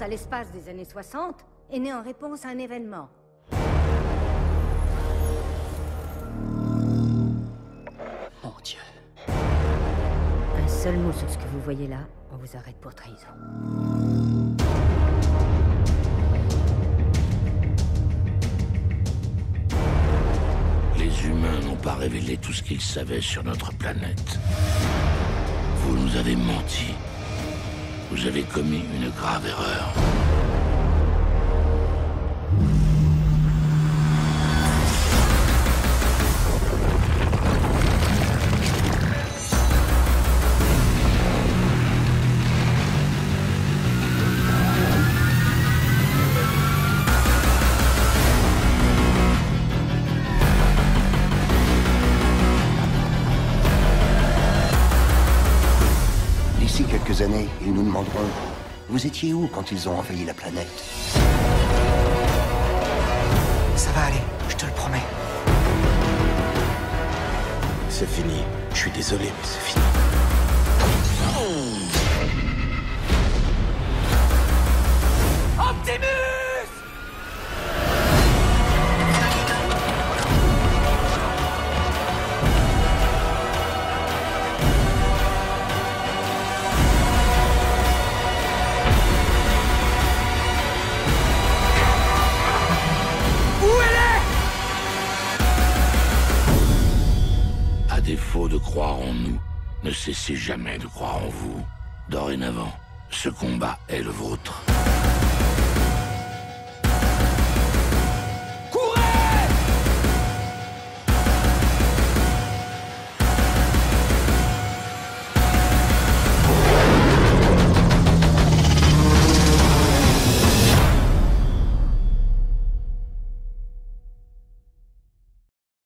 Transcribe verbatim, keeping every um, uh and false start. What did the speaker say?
à l'espace des années soixante est née en réponse à un événement. Mon Dieu. Un seul mot sur ce que vous voyez là, on vous arrête pour trahison. Les humains n'ont pas révélé tout ce qu'ils savaient sur notre planète. Vous nous avez menti. Vous avez commis une grave erreur. D'ici quelques années, ils nous demanderont « Vous étiez où quand ils ont envahi la planète ?» Ça va aller, je te le promets. C'est fini. Je suis désolé, mais c'est fini. Optimus! À défaut de croire en nous, ne cessez jamais de croire en vous. Dorénavant, ce combat est le vôtre.